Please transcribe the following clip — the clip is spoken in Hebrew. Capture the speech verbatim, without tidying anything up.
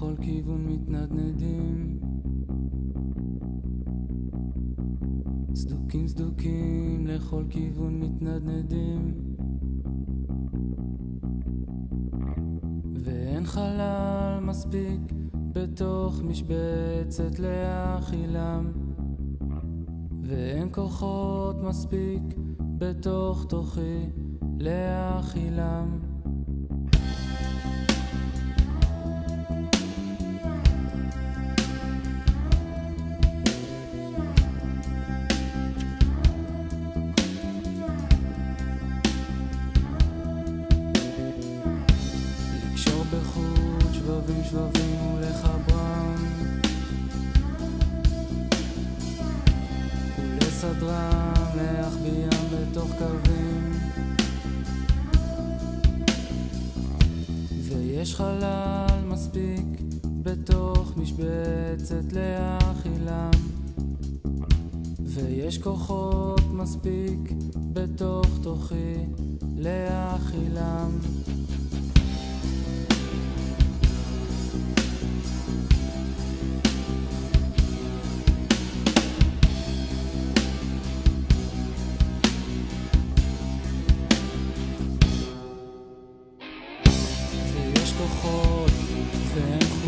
לכל כיוון מתנדנדים, סדוקים סדוקים לכל כיוון מתנדנדים, ואין חלל מספיק בתוך משבצת להאכילם, ואין כוחות מספיק בתוך תוכי להאכילם. לקשור בחוט שבבים שבבים ולחברם, ולסדרם להחביאם בתוך קווים, ויש חלל מספיק בתוך משבצת להאכילם, ויש כוחות מספיק בתוך תוכי להאכילם. ויש כוחות ואין